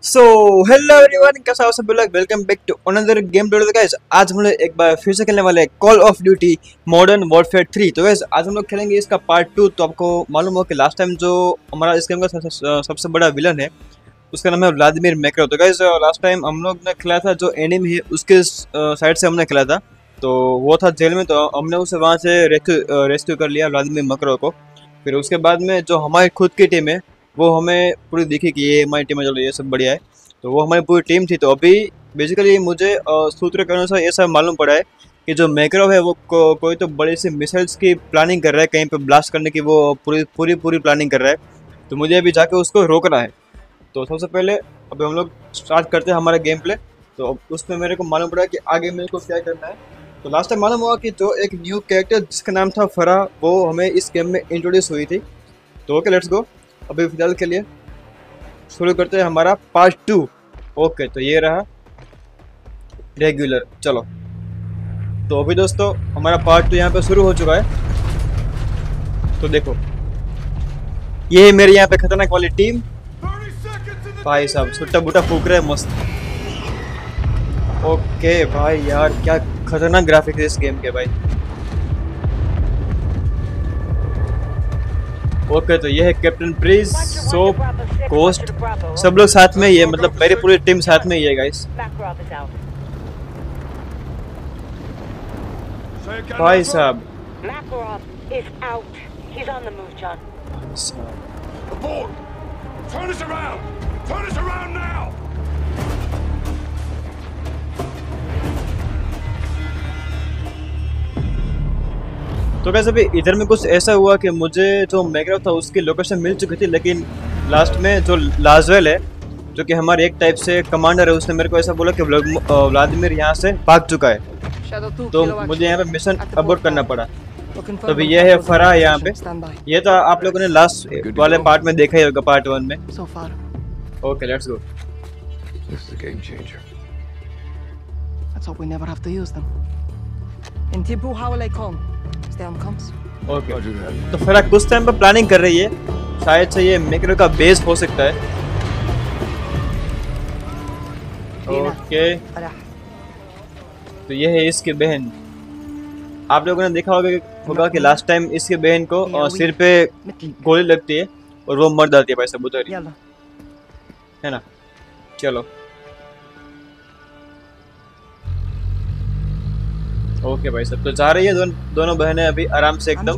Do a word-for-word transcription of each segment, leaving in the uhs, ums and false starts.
So hello everyone, कैसा हो सब लोग। Welcome back to another game video. Guys आज हम लोग एक बार फिर से खेलने वाले हैं call of duty modern warfare three. तो गाइस आज हम लोग खेलेंगे इसका पार्ट टू। तो आपको मालूम हो कि लास्ट टाइम जो हमारा इस गेम का सबसे सबसे बड़ा विलन है उसका नाम है व्लादिमीर मैक्रो। तो गाइस लास्ट टाइम हम लोग ने खेला था, जो एनिमी है उसके साइड से हमने खेला था, तो वो था जेल में। तो हमने उसे वहाँ से रेस्क्यू रेस्क्यू कर लिया व्लादिमीर मैक्रो को। फिर उसके बाद में जो हमारी खुद की टीम है वो हमें पूरी दिखी कि ये हमारी टीम है, चलो ये सब बढ़िया है। तो वो हमारी पूरी टीम थी। तो अभी बेसिकली मुझे सूत्र के अनुसार ये सब मालूम पड़ा है कि जो मैक्रो है वो को, कोई तो बड़ी सी मिसाइल्स की प्लानिंग कर रहा है, कहीं पे ब्लास्ट करने की वो पूरी पूरी पूरी प्लानिंग कर रहा है। तो मुझे अभी जाके उसको रोकना है। तो सबसे पहले अभी हम लोग स्टार्ट करते हैं हमारा गेम प्ले। तो उसमें मेरे को मालूम पड़ा कि आगे मेरे को क्या करना है। तो लास्ट टाइम मालूम हुआ कि जो एक न्यू कैरेक्टर जिसका नाम था फरा, वो हमें इस गेम में इंट्रोड्यूस हुई थी। तो ओके लेट्स गो। अभी फिलहाल के लिए शुरू करते हैं हमारा पार्ट टू। ओके तो ये रहा रेगुलर। चलो तो अभी दोस्तों हमारा पार्ट टू यहाँ पे शुरू हो चुका है। तो देखो ये है मेरी यहाँ पे खतरनाक वाली टीम। भाई साहब छुट्टा बूटा फूक रहे हैं मस्त। ओके भाई यार क्या खतरनाक ग्राफिक्स है इस गेम के भाई। ओके तो ये है कैप्टन ब्रीज, सोप, कोस्ट, सब लोग साथ में ही है, मतलब मेरी पूरी टीम साथ में ही है गाइस। भाई साहब तो कैसे भी इधर में कुछ ऐसा हुआ कि मुझे जो मैक्रो था उसकी लोकेशन मिल चुकी थी, लेकिन लास्ट में जो लाजवेल है जो कि हमारे एक टाइप से कमांडर है, उसने मेरे को ऐसा बोला कि व्लादिमीर यहाँ से भाग चुका है। तो मुझे यहाँ पे मिशन अबॉर्ट करना पड़ा। तो अभी ये है फरा यहाँ पे। ये तो आप लोगों ने लास्ट वाले पार्ट में देखा ही होगा, पार्ट वन में। Okay let's go. ओके तो फरा कुछ टाइम पर प्लानिंग कर रही है, शायद से ये मैक्रो का बेस हो सकता है। ओके तो ये है इसकी बहन। आप लोगों ने देखा होगा होगा कि लास्ट टाइम इसके बहन को सिर पे गोली लगती है और वो मर जाती है भाई सब उधर, है ना। चलो ओके भाई सब तो जा रही है दोन, दोनों बहनें अभी आराम से एकदम।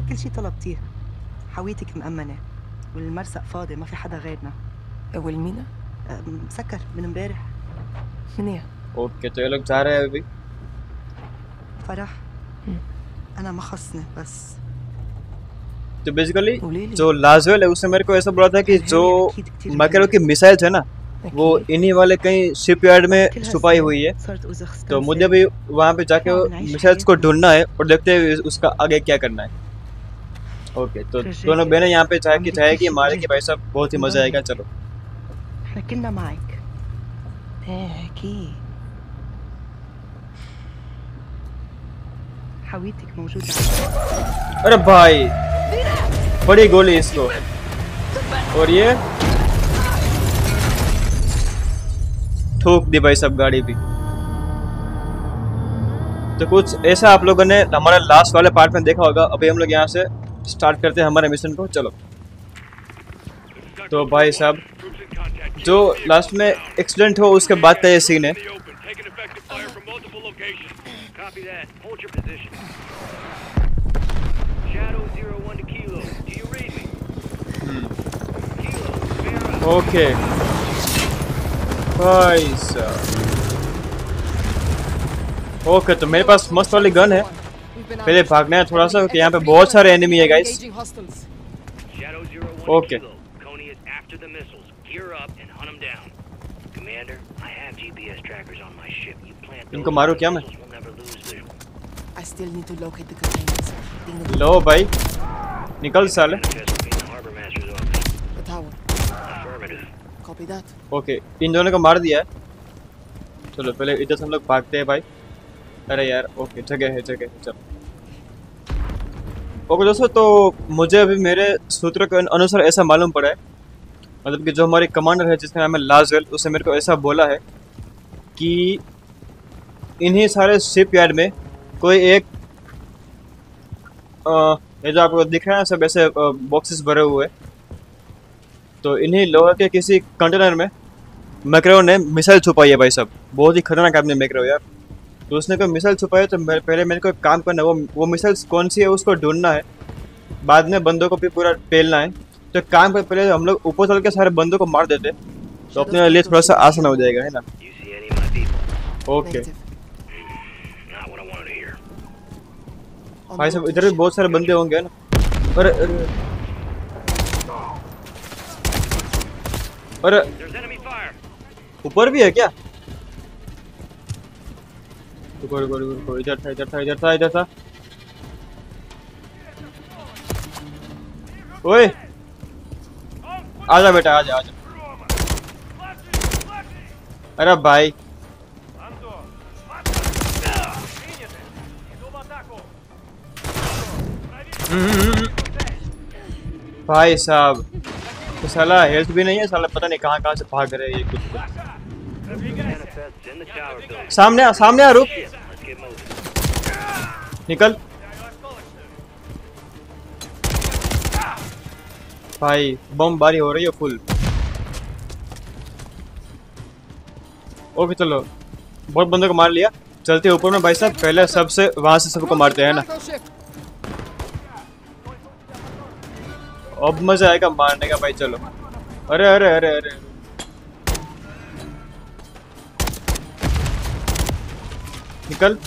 ओके तो ये लोग जा रहे हैं अभी। तो बेसिकली जो लाजवेल है उसने मेरे को ऐसा बोला था कि जो मैक्रो की मिसाइल्स है ना वो इन्हीं वाले कहीं शिपयार्ड में छुपाई हुई है। तो मुझे भी वहाँ पे जाके मिसाइल्स को ढूंढना है और देखते हैं उसका आगे क्या करना है। ओके तो दोनों बहनें यहाँ पे चाहे कि चाहे कि मारे कि भाई साहब बहुत ही मजा आएगा। चलो अरे भाई बड़ी गोली इसको, और ये ठोक दी भाई सब गाड़ी भी। तो कुछ ऐसा आप लोगों ने हमारे लास्ट वाले पार्ट में देखा होगा। अभी हम लोग यहाँ से स्टार्ट करते हैं हमारे मिशन को। चलो तो भाई साहब जो लास्ट में एक्सीडेंट हुआ उसके बाद का ये सीन है। ओके भाई साहब ओके तो मेरे पास मस्त वाली गन है। पहले भागना है थोड़ा सा क्योंकि यहाँ पे बहुत सारे एनिमी है गाइस। ओके इनको मारूं क्या मैं? लो भाई निकल साले। ओके इन दोनों को मार दिया है। चलो पहले इधर से हम लोग भागते हैं भाई। अरे यार ओके जगह है जगह है। चलो ओके दोस्तों, तो मुझे अभी मेरे सूत्रों के अनुसार ऐसा मालूम पड़ा है मतलब कि जो हमारे कमांडर है जिसका नाम है लाजल, उसने मेरे को ऐसा बोला है कि इन्हीं सारे शिप यार्ड में कोई एक आ, ये जो आपको दिख रहा है सब ऐसे बॉक्सेस भरे हुए, तो इन्हीं लोहे के किसी कंटेनर में मैक्रो ने मिसाइल छुपाई है भाई साहब। बहुत ही खतरनाक आदमी मैक्रो यार। तो उसने कोई मिसाइल छुपाई, तो पहले मेरे को एक काम करना है, वो वो मिसाइल कौन सी है उसको ढूंढना है, बाद में बंदों को भी पूरा पेलना है। तो काम पर पहले हम लोग ऊपर चल के सारे बंदों को मार देते, तो अपने लिए थोड़ा सा आसान हो जाएगा, है ना। ओके भाई साहब, इधर भी बहुत सारे बंदे होंगे ना। अरे अरे अरे ऊपर भी है क्या? रुको रुको रुको, इधर था इधर था इधर था इधर था। ओए आजा बेटा, आजा आजा। अरे भाई भाई साहब, तो साला हेल्थ भी नहीं है, साला पता नहीं कहाँ कहाँ से भाग रहे हैं ये कुछ कुछ। सामने आ, सामने आ, रुक, निकल भाई, बमबारी हो रही है फुल। ओके चलो, बहुत बंदों को मार लिया, चलते ऊपर में भाई साहब। पहले सबसे वहां से सबको मारते हैं ना, अब मजा आएगा मारने का भाई। चलो, अरे अरे अरे अरे निकल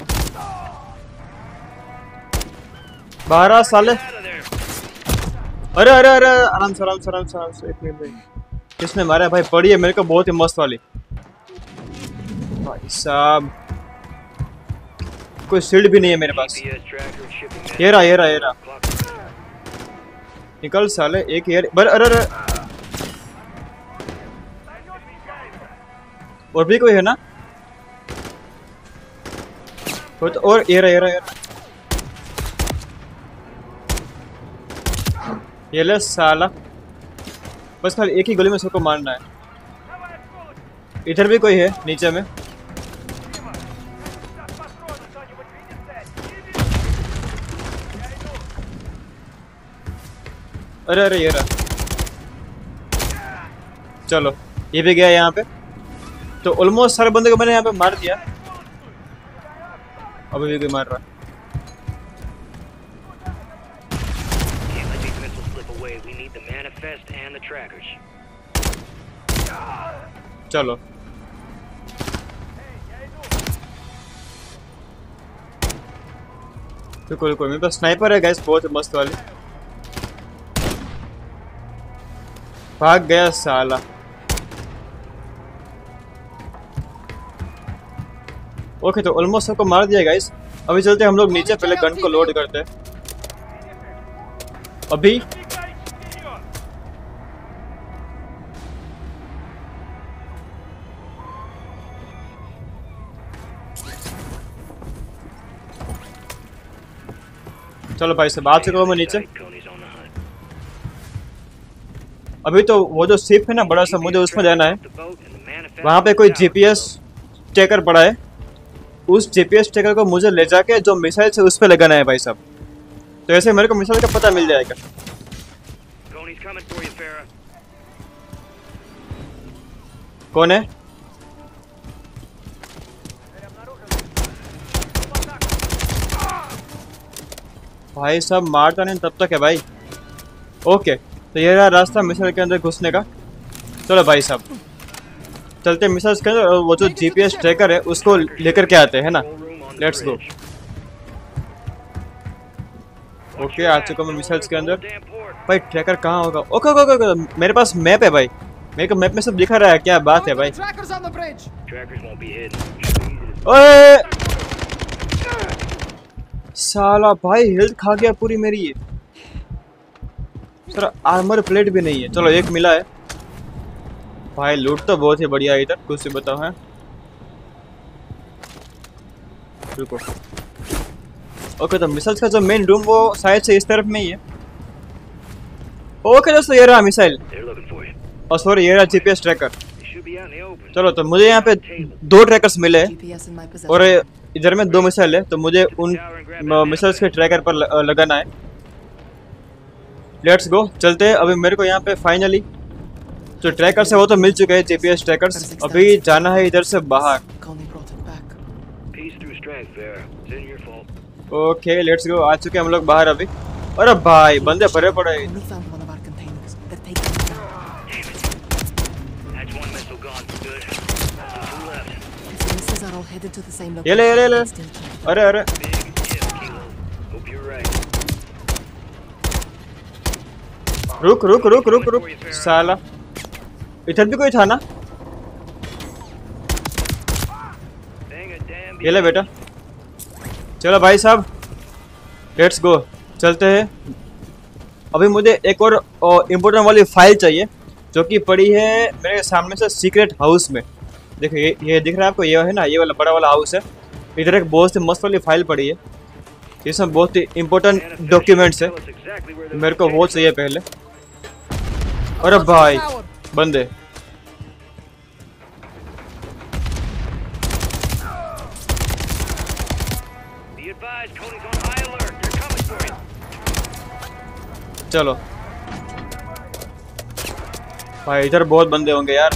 बाहर आ साले। अरे अरे अरे आराम से आराम से आराम से आराम से। एक मिनट भाई, किसने मारा भाई? पड़ी है मेरे को बहुत ही मस्त वाली भाई साहब। कोई शील्ड भी नहीं है मेरे पास। ये रहा ये रहा ये रहा, निकल साले। एक ये बर, अरे अरे और भी कोई है ना? तो और ये रहा ये रहा ये रहा, ये ले साला। बस खाली एक ही गोली में सबको मारना है। इधर भी कोई है नीचे में। अरे अरे ये रहा, चलो ये भी गया यहाँ पे। तो ऑलमोस्ट सारे बंदे को मैंने यहाँ पे मार दिया, अभी भी कोई मार रहा है। चलो बिल्कुल बिल्कुल, मेरे पास स्नाइपर है गाइस, बहुत मस्त वाली। भाग गया साला। ओके तो ऑलमोस्ट सबको मार दिया गाइस। अभी चलते हम लोग नीचे, पहले गन को लोड करते हैं अभी। चलो भाई साहब, आ चुका हूँ मैं नीचे। अभी तो वो जो शिप है ना बड़ा सा, मुझे उसमें जाना है। वहाँ पे कोई जीपीएस ट्रैकर पड़ा है, उस जीपीएस ट्रैकर को मुझे ले जाके जो मिसाइल से उस पे लगाना है भाई साहब। तो ऐसे मेरे को मिसाइल का पता मिल जाएगा। कौन है? भाई साहब मारता नहीं तब तक है भाई। ओके तो ये रहा रास्ता मिसाइल के अंदर घुसने का। चलो भाई साहब चलते मिसाइल के अंदर, वो जो जीपीएस ट्रैकर है उसको लेकर के आते हैं ना। Let's go. ओके आ चुका मैं मिसाइल्स के अंदर। भाई ट्रैकर कहाँ होगा? ओके ओके ओके, मेरे पास मैप है भाई, मेरे को मैप में सब दिखा रहा है। क्या बात है भाई। ओए साला भाई हेल्थ खा गया पूरी मेरी ये। सर आर्मर प्लेट भी नहीं है। चलो एक मिला है भाई। लूट तो बहुत ही बढ़िया है इधर, कुछ से बताओ है। रुको। ओके तो मिसाइल्स का जो मेन रूम वो शायद से इस तरफ में ही है। ओके दोस्तों ये रहा मिसाइल। और सॉरी ये रहा जीपीएस ट्रैकर। चलो तो मुझे यहाँ पे दो ट्रैकर्स मिले और इधर में दो मिसाइल है, तो मुझे उन मिसाइल्स के ट्रैकर पर लगाना है। लेट्स गो, चलते हैं। अभी मेरे को यहाँ पे फाइनली जो ट्रैकर्स है वो तो मिल चुके हैं, जीपीएस ट्रैकर्स। अभी जाना है इधर से बाहर। ओके लेट्स गो, आ चुके हैं हम लोग बाहर अभी। अरे भाई बंदे भरे पड़े। ये ले ये ले ले। अरे अरे रुक रुक रुक रुक रुक साला, इधर भी कोई था ना। ये ले बेटा। चलो भाई साहब लेट्स गो, चलते हैं। अभी मुझे एक और इम्पोर्टेंट वाली फाइल चाहिए जो कि पड़ी है मेरे सामने से सीक्रेट हाउस में। देखिए ये, ये दिख रहा है आपको, ये है ना, ये वाला बड़ा वाला हाउस है। इधर एक बहुत सी मस्त वाली फाइल पड़ी है, इसमें बहुत ही इम्पोर्टेंट डॉक्यूमेंट्स है, मेरे को वो चाहिए पहले। अरे भाई बंदे। चलो भाई इधर बहुत बंदे होंगे यार।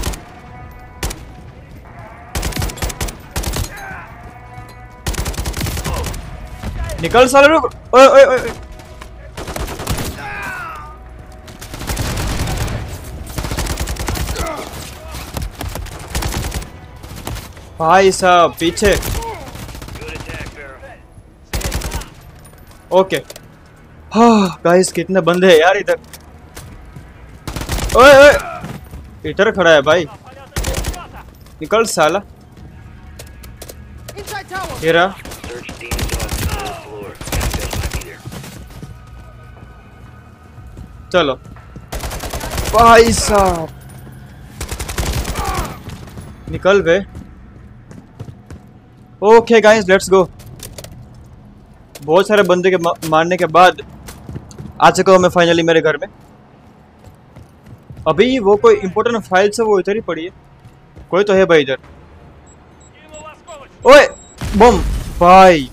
निकल साले, रुक। ओए ओए ओए भाई साहब पीछे। ओके हाँ गाइस कितने बंदे हैं यार इधर। ओए ओए इधर खड़ा है भाई, निकल साला। ये रहा। चलो भाई साहब निकल बे। Okay guys let's go. बहुत सारे बंदे के मा, मारने के बाद आ चुका हूँ मैं फाइनली मेरे घर में। अभी वो कोई इंपॉर्टेंट फाइल्स है वो इधर ही पड़ी है, कोई तो है भाई इधर। ओए बम भाई,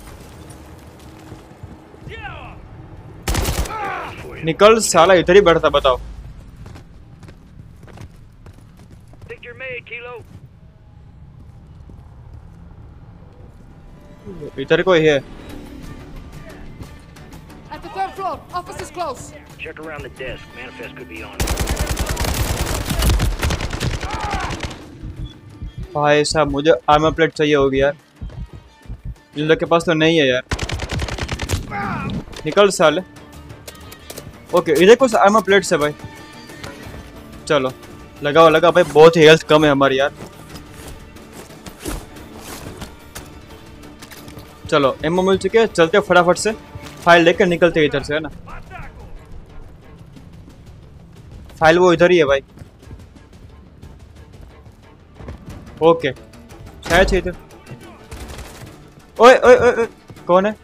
निकल साला, इधर ही बैठता। बताओ इधर कोई है। At the third floor, office is close. Check around the desk. Manifest could be on. भाई साहब मुझे आर्मर प्लेट चाहिए होगी यार, इन लोग के पास तो नहीं है यार। निकल साले। ओके इधर कुछ आर्मर प्लेट्स है भाई। चलो लगाओ लगा भाई, बहुत ही हेल्थ कम है हमारी यार। चलो एमओ मिल चुके हैं, चलते फटाफट से फाइल लेकर निकलते इधर से, है ना। फाइल वो इधर ही है भाई। ओके शायद इधर। ओए ओए ओए कौन है?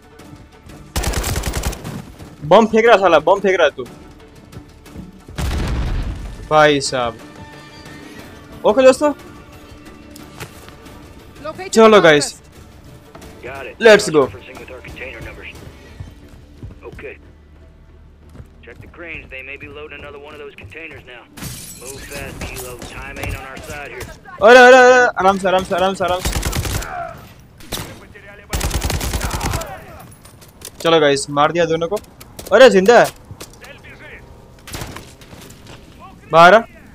बम फेंक रहा साला, बम फेंक रहा तू भाई साहब। ओके दोस्तों चलो guys let's go. Okay. Check the cranes. They may be loading another one of those containers now. Move fast, Kilo. Time ain't on our side here. अरे अरे अरे आराम से आराम से आराम से आराम से। चलो गाइस मार दिया दोनों को। अरे जिंदा है बाहर।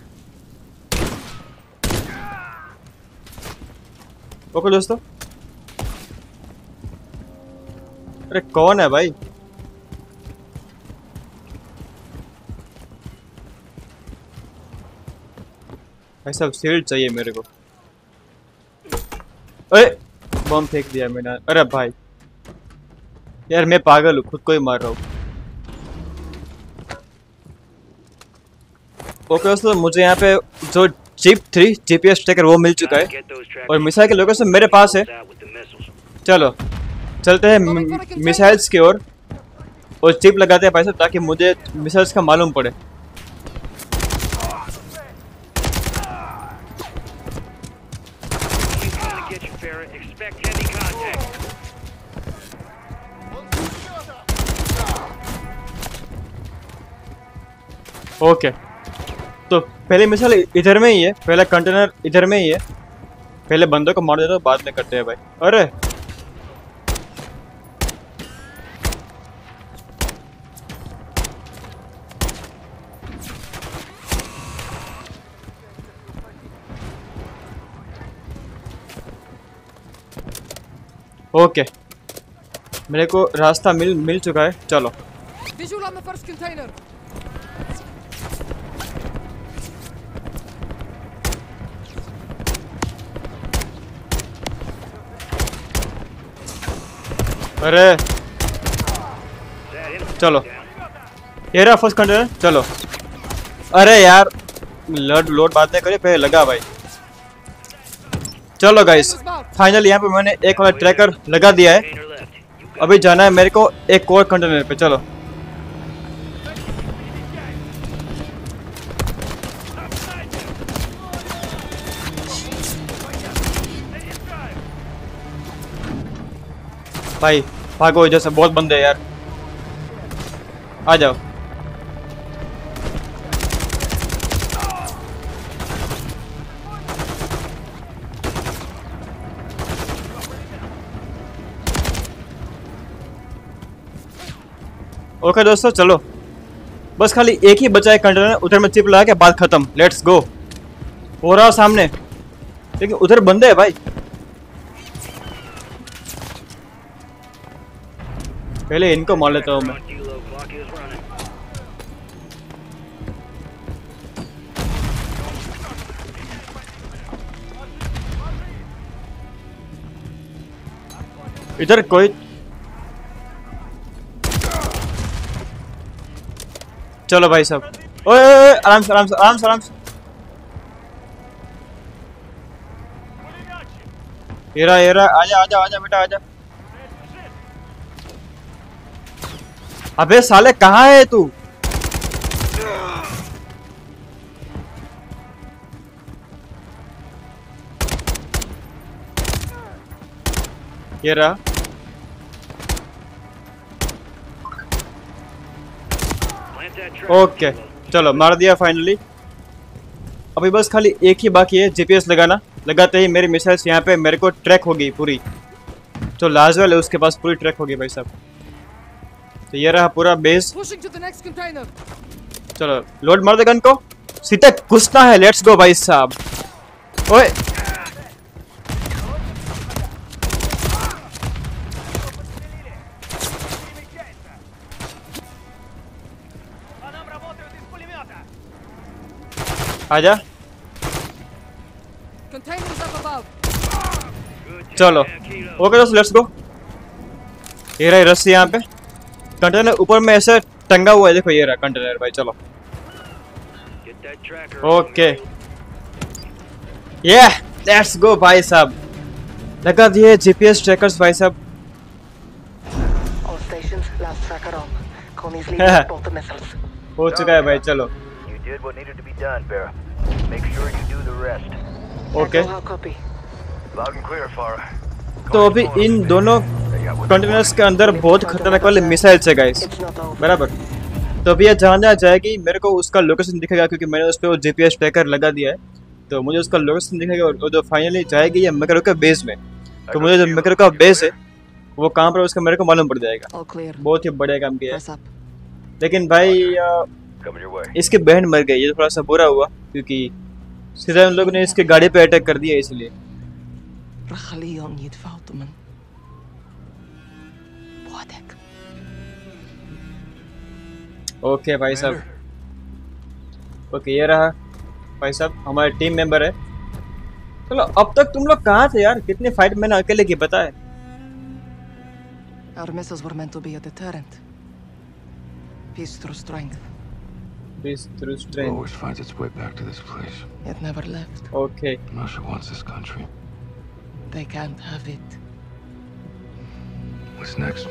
ओके दोस्तों। अरे कौन है भाई? ऐसा शील्ड चाहिए मेरे को। अरे बम फेंक दिया मैंने। अरे भाई यार मैं पागल हूँ, खुद को ही मार रहा हूँ। ओके दोस्तों मुझे यहाँ पे जो चिप थ्री जीपीएस ट्रैकर वो मिल चुका है और मिसाइल के लोकेशन मेरे पास है। चलो चलते हैं मिसाइल्स की ओर और चिप लगाते हैं भाई साहब, ताकि मुझे मिसाइल्स का मालूम पड़े। Farah. Expect heavy contact. Okay तो पहले मिसाल इधर में ही है, पहला कंटेनर इधर में ही है, पहले बंदों को मार देता हूँ बाद में करते हैं भाई। अरे ओके मेरे को रास्ता मिल मिल चुका है, चलो। Visual on the first container. अरे चलो ये रहा फर्स्ट कंटेनर, चलो। अरे यार लोड लोड बात नहीं करी, पहले लगा भाई। चलो गाइस फाइनली यहाँ पे मैंने एक वाला ट्रैकर लगा दिया है, Container left. You got अभी जाना है मेरे को एक और कंटेनर पे, चलो। भाई भागो, जैसे बहुत बंदे हैं यार, आ जाओ। ओके दोस्तों चलो, बस खाली एक ही बचा है कंटेनर, उधर में चिप लगा के बात खत्म। Let's go. हो रहा सामने, लेकिन उधर बंदे है भाई। पहले इनको मार लेता हूँ मैं। on Kilo. Clock is running. इधर कोई चलो भाई साहब, ओए ओए ओए, आराम से आराम से आराम से आराम से। येरा येरा आजा आजा आजा बेटा आजा। अबे साले कहाँ है तू? ये रहा। Plant that trap. ओके चलो मार दिया फाइनली। अभी बस खाली एक ही बाकी है, जीपीएस लगाना। लगाते ही मेरी मिसाइल्स यहाँ पे मेरे को ट्रैक होगी पूरी, जो लाजवाल है उसके पास पूरी ट्रैक होगी भाई साहब। तो ये रहा पूरा base. Pushing to the next container. चलो लोड मार दे गन को, सीधे घुसना है। लेट्स गो भाई साहब। ओए आजा। Containers up above. चलो ओके दोस्तों लेट्स गो। ये रही रस्सी यहाँ पे, कंटेनर ऊपर में ऐसे टंगा हुआ है, देखो ये रहा कंटेनर भाई। चलो Get that tracker. ओके ये लेट्स गो भाई साहब। लगा दिए जीपीएस ट्रैकर्स भाई साहब। All stations, last tracker on. Connie's leading both the missiles. हो चुका है भाई, चलो। You did what needed to be done, Farah. Make sure you do the rest. Okay Echo, how copy? Loud and clear, Farah. तो अभी इन दोनों containers के अंदर बहुत खतरनाक वाले मिसाइल्स है गाइस, It's not over. बराबर। तो अभी ये जहाँ जहाँ जाएगी मेरे को उसका लोकेशन दिखेगा, क्योंकि मैंने उस पर वो जीपीएस ट्रैकर लगा दिया है, तो मुझे उसका लोकेशन दिखेगा। और जो फाइनली जाएगी ये मैकेरो का बेस में, तो मुझे जो मैकेरो का बेस है वो कहाँ पर उसका मेरे को मालूम पड़ जाएगा। All clear. बहुत ही बढ़िया काम किया है। Press up. लेकिन भाई आ, Coming your way. इसकी बहन मर गई, ये थोड़ा सा बुरा हुआ, क्योंकि सीधा उन लोगों ने इसके गाड़ी पे अटैक कर दिया इसलिए। Rachalion yidfout man. Boadek. Okay भाई साहब, ओके ये रहा भाई साहब हमारे टीम मेंबर है। चलो अब तक तुम लोग कहाँ थे यार, कितनी फाइट मैंने अकेले की पता है। Our missiles were meant to be a deterrent. Peace through strength. This through strength. Always finds its way back to this place. It never left. Okay. Russia wants this country. They can't have it. What's next?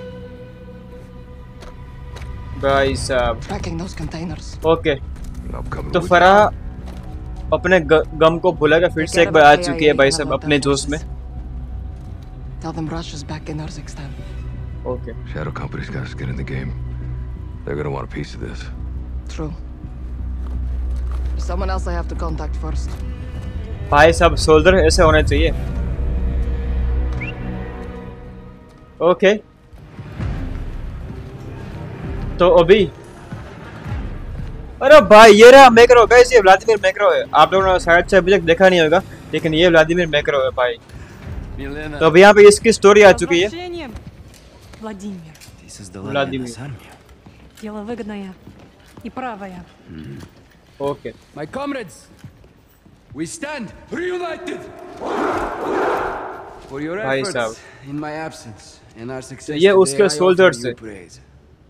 भाई साहब Tracking those containers. Okay I'm coming तो with Farah अपने ग, गम को भुलाकर फिर से एक बार आ चुकी है भाई साहब अपने जोश में। Tell them Russia's back in Urzikstan. Okay Shadow Company's got to get in the game. They're gonna want a piece of this. True. There's someone else I have to contact first. भाई सब soldier ऐसे होने चाहिए। Okay तो अभी अरे भाई ये रहा मैक्रो गाइस, ये व्लादिमीर मैक्रो है। आप लोगों ने शायद से अभी तक देखा नहीं होगा, लेकिन ये व्लादिमीर मैक्रो है भाई। तो अभी यहाँ पे इसकी स्टोरी आ चुकी है। Владимир, Ты создала Владимир. для нас армию? дело выгодное и правое. Okay My comrades, we stand reunited for your भाई efforts साहब। in my absence and our success. ये today, उसके I offer soldiers you हैं। praise.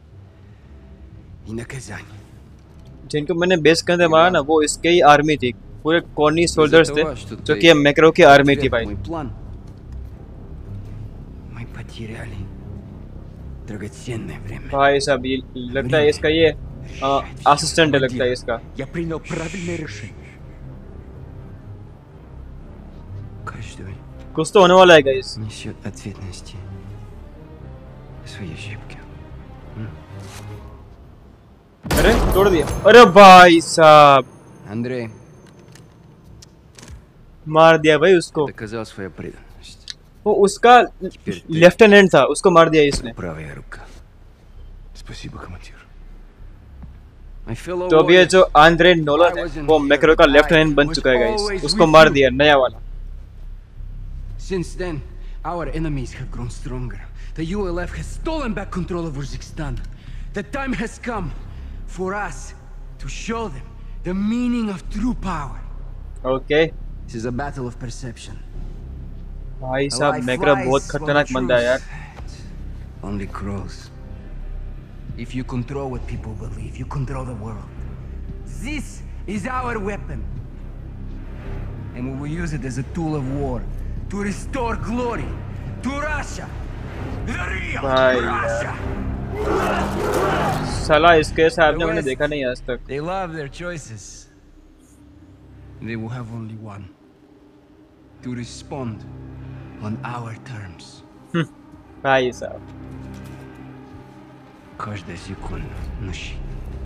И наказание. जिनको मैंने बेस के अंदर मारा ना, वो इसके ही आर्मी थी। पूरे कॉर्नी सोल्जर्स थे того, что जो ты कि मैक्रो की आर्मी थी отверг भाई। мой план, мы потеряли драгоценное время. भाई साहब ये लगता है इसका ये असिस्टेंट है, लगता है इसका। Я принял правильное решение. Каждый कुछ तो होने वाला है गाइस। несет ответственности за свои ошибки. अरे तोड़ दिया। अरे भाई साहब Андрей मार दिया भाई उसको। доказал свою преданность. वो उसका लेफ्टिनेंट था, उसको मार दिया इसने। Правая рука. Спасибо, командир. My fellow तो अब ये warriors, जो आंद्रे नोलन है वो मैक्रो का लेफ्टिनेंट बन चुका है गाइस। उसको मार दिया नया वाला। since then, our enemies have grown stronger. The U L F has stolen back control of Urzikstan. The time has come for us to show them the meaning of true power. Okay This is a battle of perception. भाई A साहब lie Makarov flies बहुत while खतरनाक the बंदा है यार। truth only grows. If you control what people believe, you control the world. This is our weapon. And we will use it as a tool of war to restore glory to Russia. The real भाई Russia. साला इसके साथ में मैंने देखा नहीं आज तक। They love their choices. They will have only one. To respond on our terms. भाई साहब Каждая секунда на счету.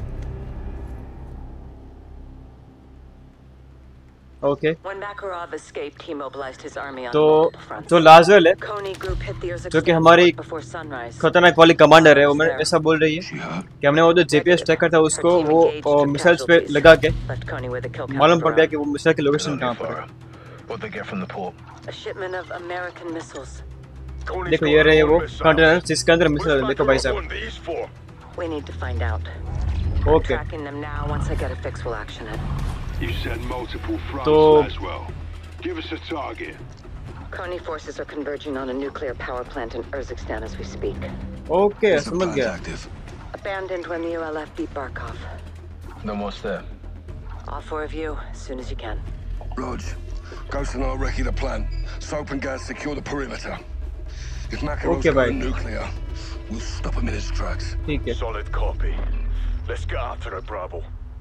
Okay When Makarov escaped, he mobilized his army on तो multiple fronts. जो लाजवेल है Kony group hit the जो कि Urzikstan हमारी port before sunrise. खतरनाक वाली कमांडर है, वो मैंने ऐसा बोल रही है कि हमने वो जो जीपीएस ट्रैकर था उसको वो मिसाइल्स पे लगा के Left Kony with a kill count मालूम of पड़ गया around कि वो मिसाइल की लोकेशन कहाँ पर है। What'd they get from the port? a shipment of American missiles. देखो ये रहे वो कंटेनर जिसके अंदर मिसाइल है। देखो भाई साहब We need to find out. Okay Tracking them now. Once I get a fix, we'll action it. You said multiple fronts, तो Laswell. Give us a target. Kony forces are converging on a nuclear power plant in Urzikstan as we speak. Okay समझ गया। Abandoned when the U L F beat Barkov. Then what's there? All four of you, as soon as you can. Rog, Ghost and I recce the plant. Soap and Gaz secure the perimeter. If Makarov's Okay, going bye. nuclear, we'll stop him in his tracks. ठीक है Solid copy. Let's get after it, Bravo.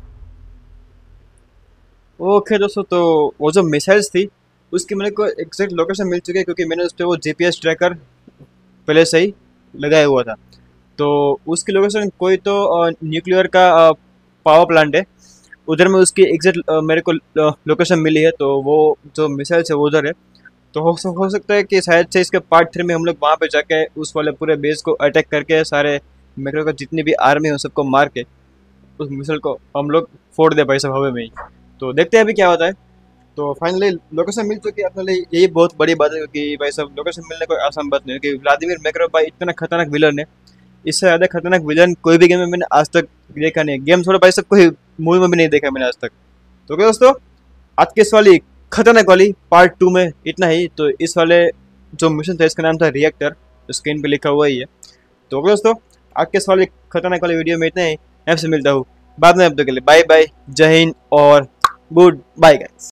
Okay दोस्तों, तो वो जो missiles थी उसकी मेरे को एग्जैक्ट लोकेशन मिल चुकी है क्योंकि मैंने उस पर वो जीपीएस ट्रैकर पहले से ही लगाया हुआ था। तो उसकी लोकेशन कोई तो न्यूक्लियर का पावर प्लांट है, उधर में उसकी एग्जैक्ट मेरे को लोकेशन मिली है। तो वो जो मिसाइल्स है वो उधर है। तो हो, हो सकता है कि शायद से इसके पार्ट थ्री में हम लोग वहाँ पे जाके उस वाले पूरे बेस को अटैक करके सारे मैक्रो का जितनी भी आर्मी है सबको मार के उस मिसाइल को हम लोग फोड़ दे भाई सब हवा में ही। तो देखते हैं अभी क्या होता है। तो फाइनली लोकेशन मिल चुकी है अपने लिए, यही बहुत बड़ी बात है क्योंकि भाई सब लोकेशन मिलने कोई आसान बात नहीं है क्योंकि व्लादिमीर मैक्रो भाई इतना खतरनाक विलन है। इससे ज़्यादा खतरनाक विलन कोई भी गेम में मैंने आज तक देखा नहीं है। गेम छोड़ो भाई सब कोई मूवी में भी नहीं देखा मैंने आज तक। तो क्या दोस्तों, आज के इस वाली खतरनाक वाली पार्ट टू में इतना ही। तो इस वाले जो मिशन था इसका नाम था रिएक्टर, स्क्रीन पे लिखा हुआ ही है। तो दोस्तों आज के इस वाली खतरनाक वाली वीडियो में इतना ही। आपसे मिलता हूँ बाद में, अब तक के लिए बाय बाय, जय हिंद और गुड बाय गाइस।